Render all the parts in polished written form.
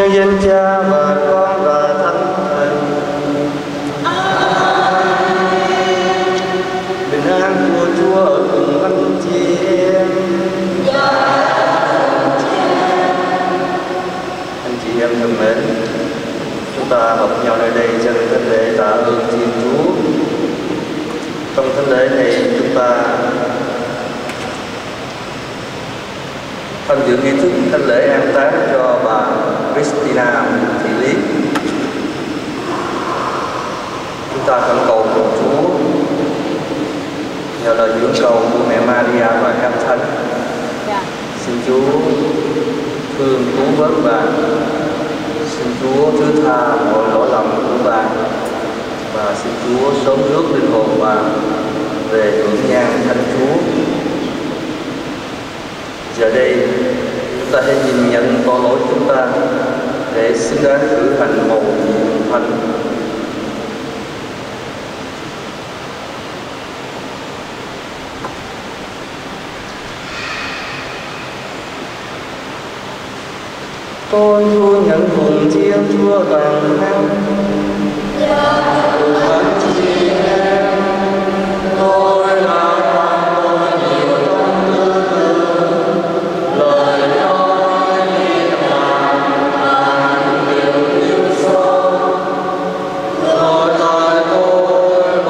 nhân danh Cha và Con và Thánh Thần. Bình an của Chúa ở cùng anh chị em. Anh chị em thân mến, chúng ta hợp nhau nơi đây trong thánh lễ tạ ơn Thiên Chúa. Trong thánh lễ này chúng ta tham dự nghi thức thánh lễ an táng cho bà Christina Thị Lý. Chúng ta khẩn cầu cùng Chúa nhờ lời dưỡng cầu của mẹ Maria và các thánh. Xin Chúa thương cứu vớt bà, xin Chúa thứ tha mọi lỗi lầm của bà, và xin Chúa sớm rước linh hồn bà về hưởng nhan Thánh Chúa. Giờ đây chúng ta hãy nhìn nhận tội lỗi chúng ta để xứng đáng cử hành một nhiệm thánh. Tôi vua nhận cùng Thiên Chúa toàn năng. Tôi là con nhiều trong tư tưởng, lời nói biết làm điều yêu sâu. Mỗi tội tôi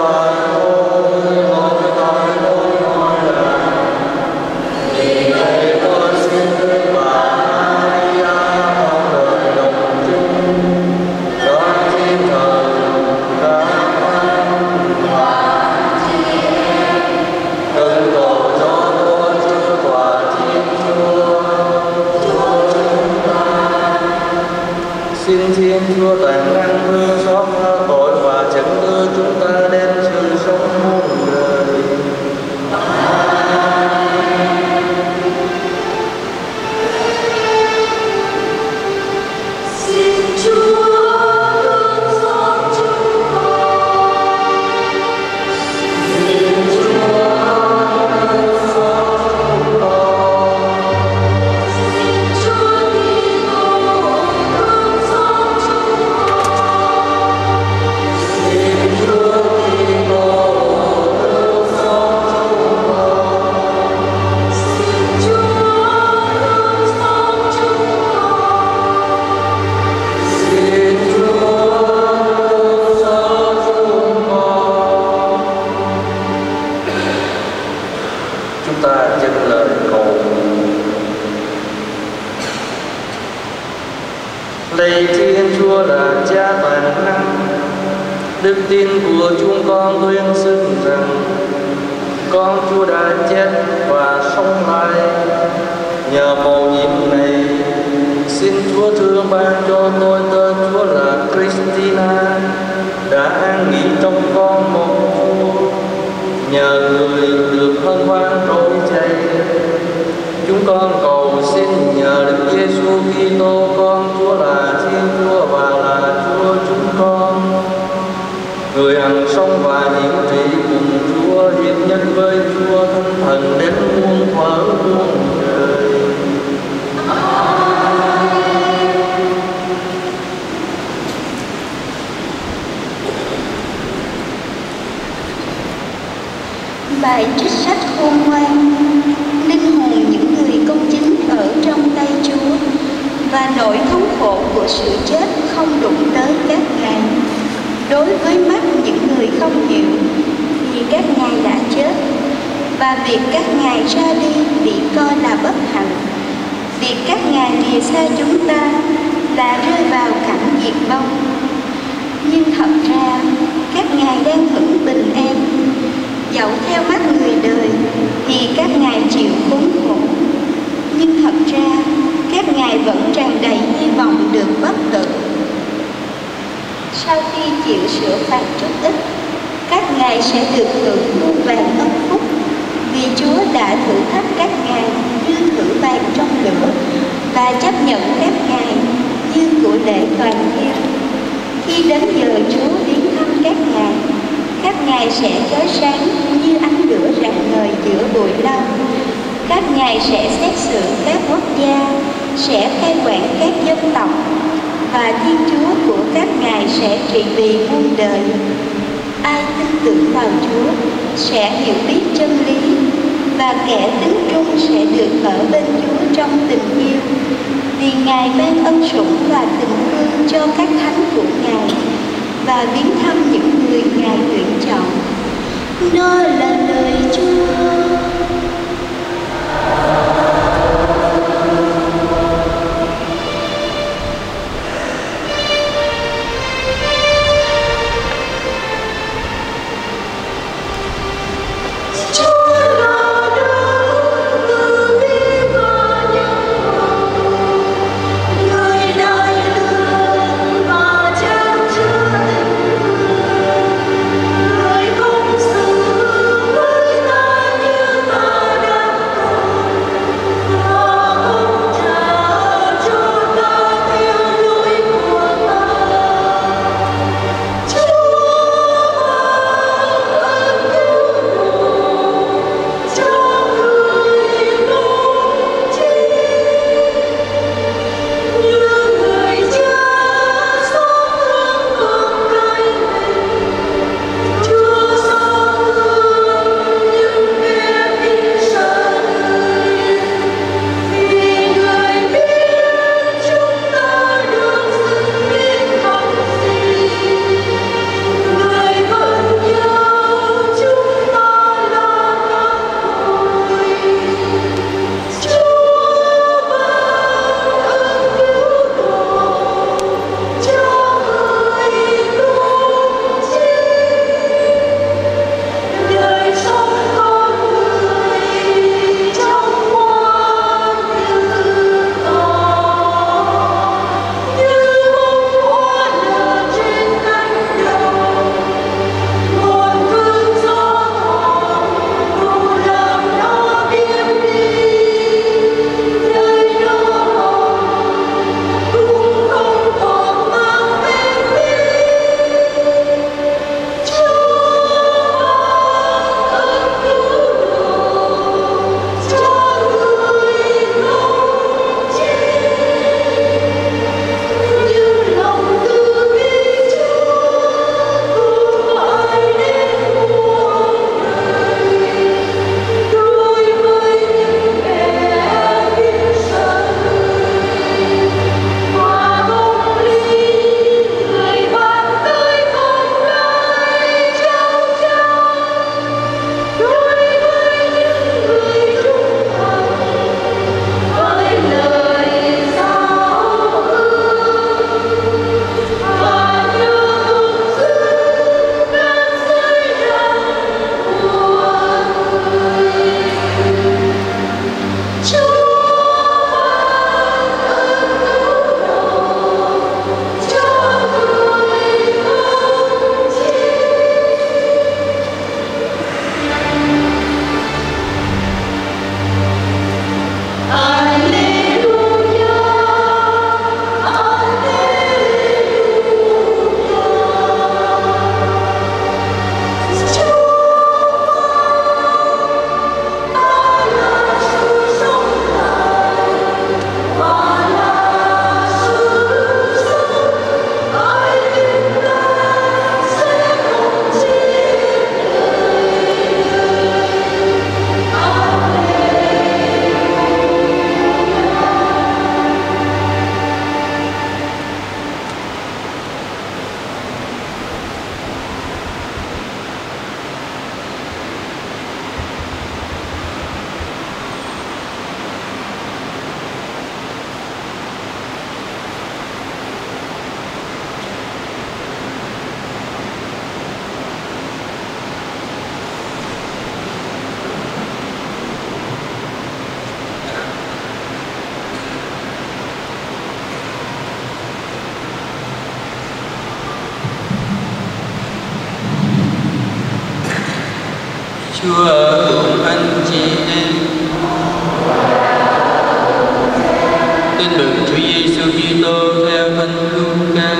nói là vì vậy tôi xin thứ bà xin Thiên Chúa toàn năng thương xót tha tội và dẫn đưa chúng ta đến sự sống muôn đời. Xin Chúa thương xót chúng con. Xin Chúa thương xót chúng con. Xin Chúa Kitô thương xót chúng con. Xin Chúa Kitô thương xót chúng con. Xin Chúa thương xót chúng con. Xin Chúa thương xót chúng con. Chúng ta dâng lời cầu nguyện. Lạy Thiên Chúa là Cha toàn năng, đức tin của chúng con tuyên xưng rằng con Chúa đã chết và sống lại. Nhờ mầu nhiệm này, xin Chúa thương ban cho tôi tên Chúa là Christina đã an nghỉ trong con một Chúa. Nhờ người được hân hoan trôi chảy, chúng con cầu xin nhờ Đức Giêsu Kitô con Chúa là Thiên Chúa và là Chúa chúng con, người hằng sống và hiển trị cùng Chúa, hiệp nhất với Chúa Thánh Thần đến muôn thuở muôn đời. Bài trích sách khôn ngoan. Linh hồn những người công chính ở trong tay Chúa, và nỗi thống khổ của sự chết không đụng tới các ngài. Đối với mắt những người không hiểu, vì các ngài đã chết, và việc các ngài ra đi bị coi là bất hạnh. Việc các ngài lìa xa chúng ta là rơi vào cảnh diệt vong. Nhưng thật ra các ngài đang hưởng bình an. Dẫu theo mắt người đời thì các ngài chịu khốn khổ, nhưng thật ra các ngài vẫn tràn đầy hy vọng được bất tử. Sau khi chịu sửa phạt chút ít, các ngài sẽ được hưởng muôn vàn ân phúc, vì Chúa đã thử thách các ngài như thử vàng trong lửa, và chấp nhận các ngài như của lễ toàn thiên. Khi đến giờ Chúa đến thăm các ngài sẽ chói sáng như ánh lửa rạng ngời giữa bụi lâm. Các ngài sẽ xét xử các quốc gia, sẽ cai quản các dân tộc, và Thiên Chúa của các ngài sẽ trị vì muôn đời. Ai tin tưởng vào Chúa sẽ hiểu biết chân lý, và kẻ tín trung sẽ được ở bên Chúa trong tình yêu, vì Ngài ban ân sủng và tình thương cho các thánh của Ngài, và viếng thăm những người Ngài tuyển chọn. Đó là lời Chúa. Chúa ở cùng anh chị em. Tin mừng Chúa Giêsu Kitô theo Thánh Luca.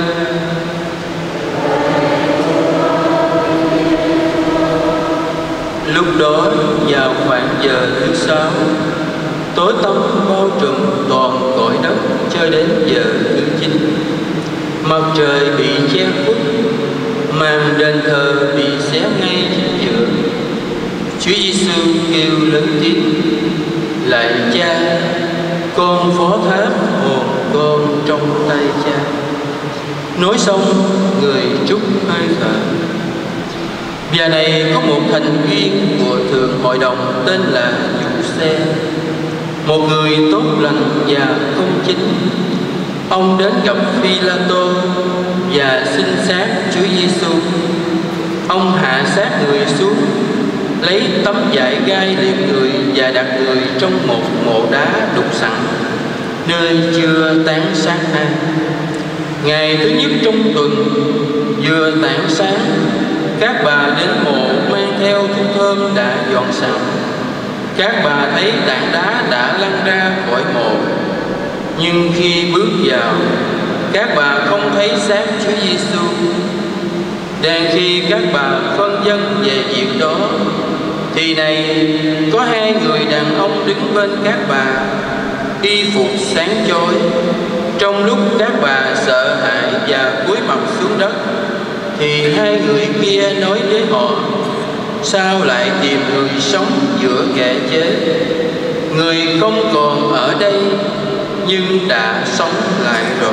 Lúc đó vào khoảng giờ thứ 6, tối tăm bao trùm toàn cõi đất cho đến giờ thứ 9. Mặt trời bị che khuất, màn đền thờ bị xé ngay chính giữa. Chúa Giêsu kêu lớn tiếng: Lạy Cha, con phó thác hồn con trong tay Cha. Nói xong, người trút hơi thở. Nhà này có một thành viên của Thượng Hội đồng tên là Giuse, một người tốt lành và công chính. Ông đến gặp Phi-la-tô và xin xác Chúa Giêsu. Ông hạ xác người xuống, lấy tấm vải gai liệm người và đặt người trong một mộ đá đục sẵn, nơi chưa tán xác ai. Ngày thứ nhất trong tuần, vừa tảng sáng, các bà đến mộ mang theo thuốc thơm đã dọn sẵn. Các bà thấy tảng đá đã lăn ra khỏi mộ, nhưng khi bước vào, các bà không thấy xác Chúa Giêsu. Đang khi các bà phân vân về việc đó, thì này có hai người đàn ông đứng bên các bà, y phục sáng chói. Trong lúc các bà sợ hãi và cúi mặt xuống đất, thì hai người kia nói với họ: Sao lại tìm người sống giữa kẻ chết? Người không còn ở đây, nhưng đã sống lại rồi.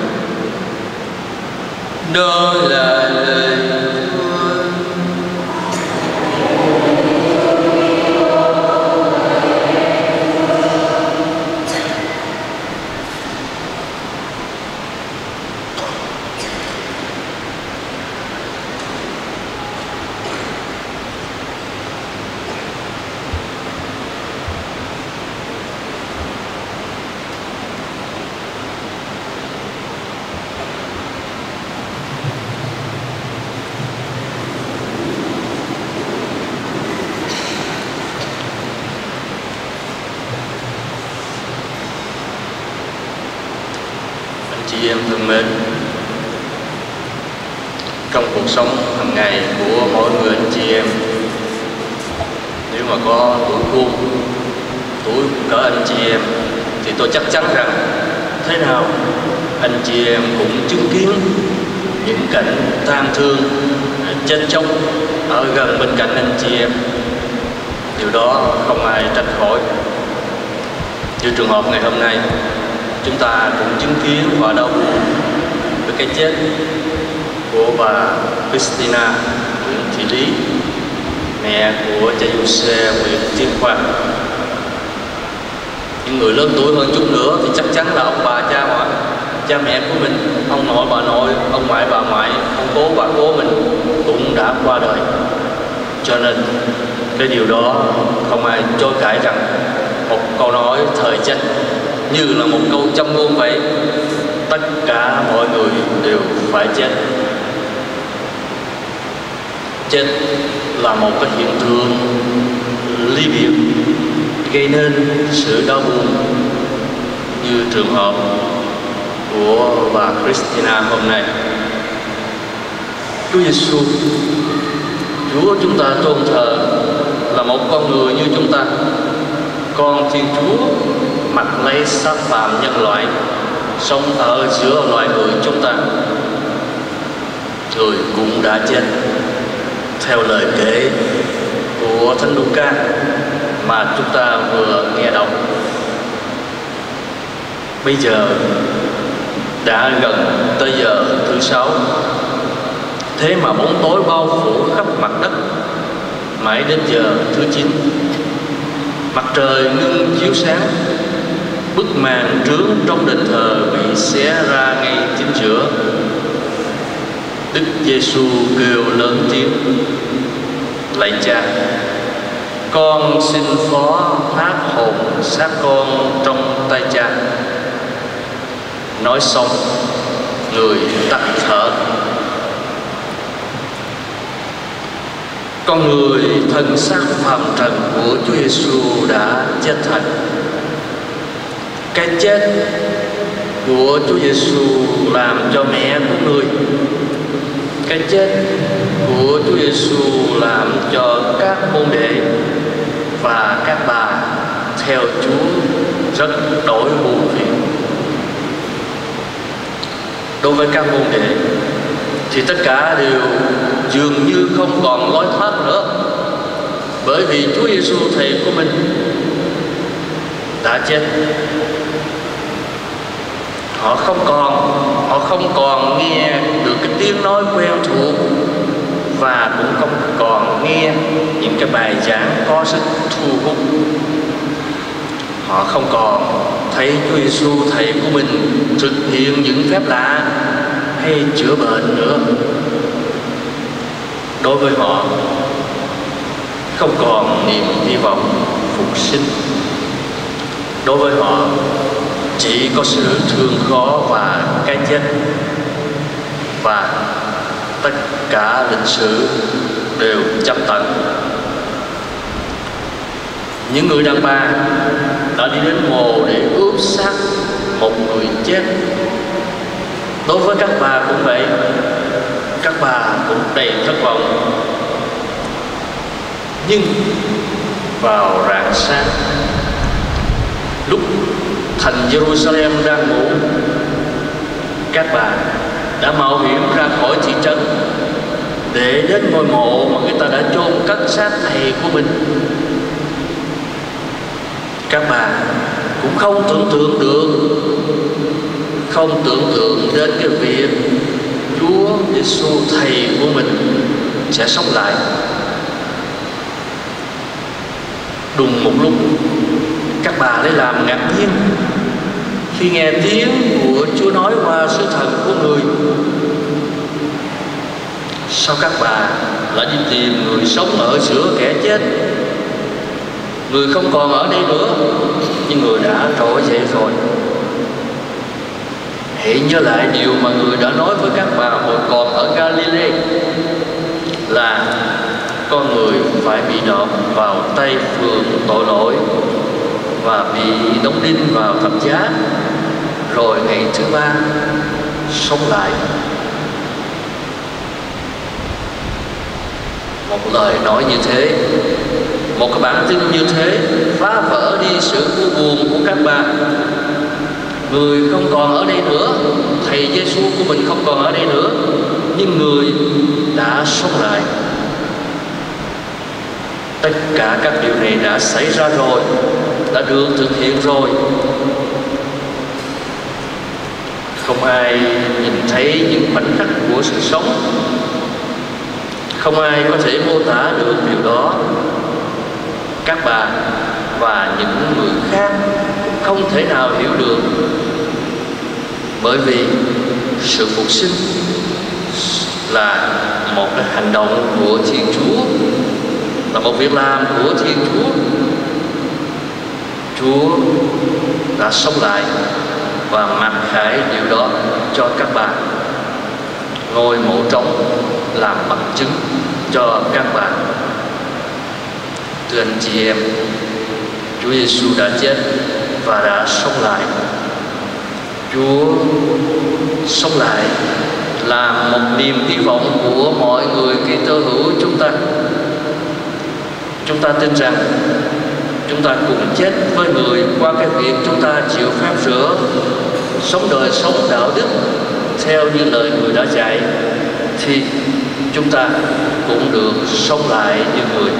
Đó là lời Chúa. Chị em thân mến, trong cuộc sống hàng ngày của mỗi người anh chị em, nếu mà có tuổi cô, tuổi cỡ anh chị em, thì tôi chắc chắn rằng thế nào anh chị em cũng chứng kiến những cảnh tang thương, chết chóc ở gần bên cạnh anh chị em. Điều đó không ai tránh khỏi. Như trường hợp ngày hôm nay, chúng ta cũng chứng kiến và đau buồn với cái chết của bà Christina Nguyễn Thị Lý, mẹ của cha Giuse Nguyễn Tiến Khoa. Những người lớn tuổi hơn chút nữa thì chắc chắn là ông bà cha mẹ của mình, ông nội bà nội, ông ngoại bà ngoại, ông cố bà cố mình cũng đã qua đời. Cho nên cái điều đó không ai chối cãi rằng một câu nói thời tranh như là một câu châm ngôn vậy: tất cả mọi người đều phải chết. Chết là một cái hiện tượng ly biệt gây nên sự đau buồn, như trường hợp của bà Christina hôm nay. Chúa Giêsu, Chúa chúng ta tôn thờ, là một con người như chúng ta. Con Thiên Chúa mặc lấy xác phàm nhân loại, sống ở giữa loài người chúng ta. Người cũng đã chết theo lời kể của Thánh Luca mà chúng ta vừa nghe đọc. Bây giờ đã gần tới giờ thứ 6, thế mà bóng tối bao phủ khắp mặt đất. Mãi đến giờ thứ 9, mặt trời ngưng chiếu sáng, bức màn trướng trong đền thờ bị xé ra ngay chính giữa. Đức Giêsu kêu lớn tiếng: Lạy Cha, con xin phó thác hồn xác con trong tay Cha. Nói xong, người tắt thở. Con người thân xác phàm trần của Chúa Giêsu đã chết thật. Cái chết của Chúa Giêsu làm cho mẹ của người, cái chết của Chúa Giêsu làm cho các môn đệ và các bà theo Chúa rất đổi buồn phiền. Đối với các môn đệ thì tất cả đều dường như không còn lối thoát nữa, bởi vì Chúa Giêsu thầy của mình đã chết. Họ không còn nghe được cái tiếng nói quen thuộc, và cũng không còn nghe những cái bài giảng có sức thu hút. Họ không còn thấy Chúa Giêsu thầy của mình thực hiện những phép lạ hay chữa bệnh nữa. Đối với họ không còn niềm hy vọng phục sinh. Đối với họ chỉ có sự thương khó và cái chết, và tất cả lịch sử đều chấp tận. Những người đàn bà đã đi đến mồ để ướp xác một người chết. Đối với các bà cũng vậy, các bà cũng đầy thất vọng. Nhưng vào rạng sáng, lúc thành Jerusalem đang ngủ, các bà đã mạo hiểm ra khỏi thị trấn để đến ngôi mộ mà người ta đã chôn cất xác thầy của mình. Các bà cũng không tưởng tượng đến cái việc Chúa Giêsu thầy của mình sẽ sống lại. Đùng một lúc, các bà lấy làm ngạc nhiên khi nghe tiếng của Chúa nói qua sứ thần của người. Sao các bà lại đi tìm người sống ở giữa kẻ chết? Người không còn ở đây nữa, nhưng người đã trỗi dậy rồi. Hãy nhớ lại điều mà người đã nói với các bà hồi còn ở Galilee, là con người phải bị đọt vào tay phường tội lỗi và bị đóng đinh vào thập giá, rồi ngày thứ ba sống lại. Một lời nói như thế, một cái bản tin như thế phá vỡ đi sự u buồn của các bà. Người không còn ở đây nữa, thầy Giêsu của mình không còn ở đây nữa, nhưng người đã sống lại. Tất cả các điều này đã xảy ra rồi, đã được thực hiện rồi. Không ai nhìn thấy những khoảnh khắc của sự sống, không ai có thể mô tả được điều đó. Các bà và những người khác cũng không thể nào hiểu được, bởi vì sự phục sinh là một cái hành động của Thiên Chúa, là một việc làm của Thiên Chúa. Chúa đã sống lại và mặc khải điều đó cho các bà. Ngôi mộ trống làm bằng chứng cho các bà. Thưa anh chị em, Chúa Giêsu đã chết và đã sống lại. Chúa sống lại là một niềm hy vọng của mọi người Kitô hữu chúng ta. Chúng ta tin rằng chúng ta cùng chết với người qua cái việc chúng ta chịu phép rửa, sống đời sống đạo đức theo như lời người đã dạy, thì chúng ta cũng được sống lại như người.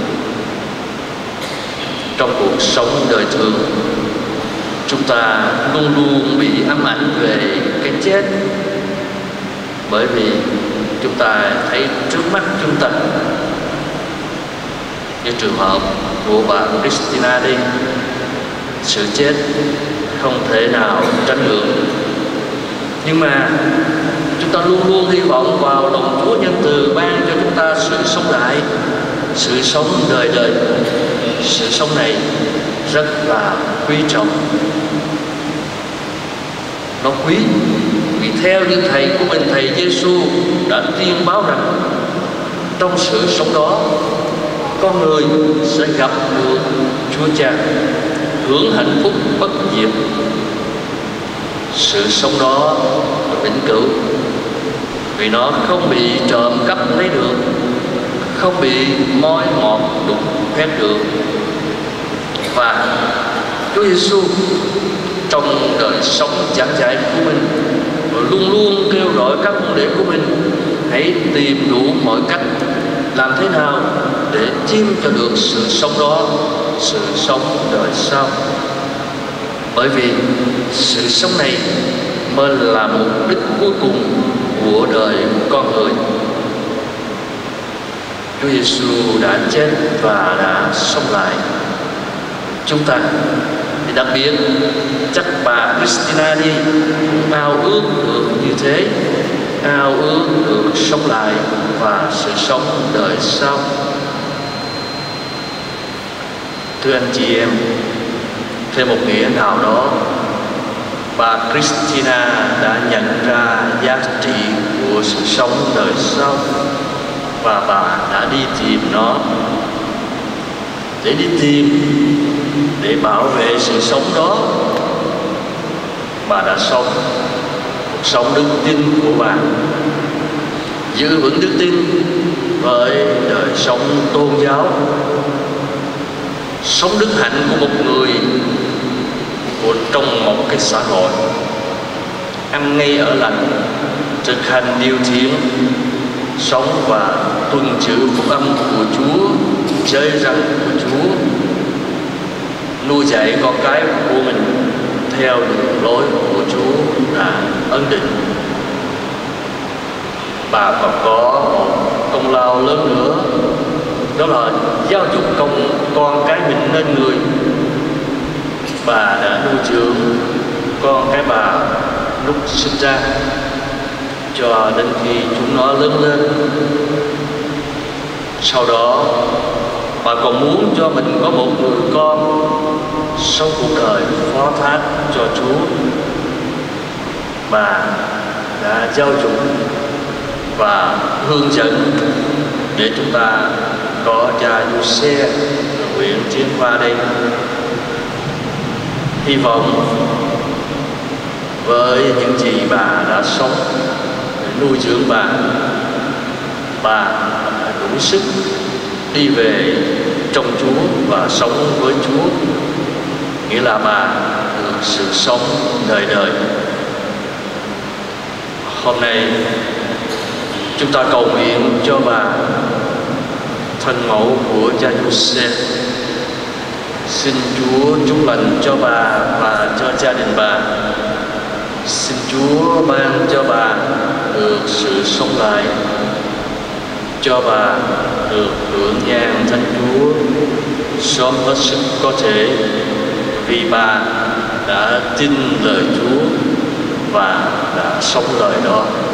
Trong cuộc sống đời thường, chúng ta luôn luôn bị ám ảnh về cái chết, bởi vì chúng ta thấy trước mắt chúng ta, như trường hợp của bà Christina đây, sự chết không thể nào tránh được. Nhưng mà chúng ta luôn luôn hy vọng vào lòng Chúa nhân từ ban cho chúng ta sự sống lại, sự sống đời đời. Sự sống này rất là quý trọng. Nó quý vì theo như thầy của mình, thầy Giêsu đã tiên báo rằng trong sự sống đó, con người sẽ gặp được Chúa Cha, hưởng hạnh phúc bất diệt. Sự sống đó là vĩnh cửu, vì nó không bị trộm cắp lấy được, không bị mối mọt đục khoét được. Và Chúa Giêsu trong đời sống giảng dạy của mình rồi luôn luôn kêu gọi các môn đệ của mình hãy tìm đủ mọi cách làm thế nào để chiêm cho được sự sống đó, sự sống đời sau. Bởi vì sự sống này mới là mục đích cuối cùng của đời con người. Chúa Giêsu đã chết và đã sống lại. Chúng ta thì đặc biệt chắc bà Christina đi ao ước được như thế, ao ước được sống lại và sự sống đời sau. Thưa anh chị em, theo một nghĩa nào đó, bà Christina đã nhận ra giá trị của sự sống đời sau và bà đã đi tìm nó, để đi tìm, để bảo vệ sự sống đó. Bà đã sống cuộc sống đức tin của bà, giữ vững đức tin với đời sống tôn giáo, sống đức hạnh của một người trong một cái xã hội, ăn ngay ở lành, thực hành điều thiện, sống và tuân giữ phúc âm của Chúa, giới răn của Chúa, nuôi dạy con cái của mình theo đường lối của Chúa đã ấn định. Bà còn có một công lao lớn nữa, đó là giáo dục con cái mình nên người. Bà đã nuôi dưỡng con cái bà lúc sinh ra cho đến khi chúng nó lớn lên. Sau đó bà còn muốn cho mình có một người con sống cuộc đời phó thác cho Chúa. Bà đã giáo dục và hướng dẫn để chúng ta có cha Giuse nguyện tiến qua đây. Hy vọng với những gì bà đã sống để nuôi dưỡng bà đủ sức đi về trong Chúa và sống với Chúa, nghĩa là bà được sự sống đời đời. Hôm nay chúng ta cầu nguyện cho bà, thân mẫu của cha Giuse. Xin Chúa chúc lành cho bà và cho gia đình bà. Xin Chúa ban cho bà được sự sống lại, cho bà được hưởng nhang Thánh Chúa sớm hết sức có thể, vì bà đã tin lời Chúa và đã sống lời đó.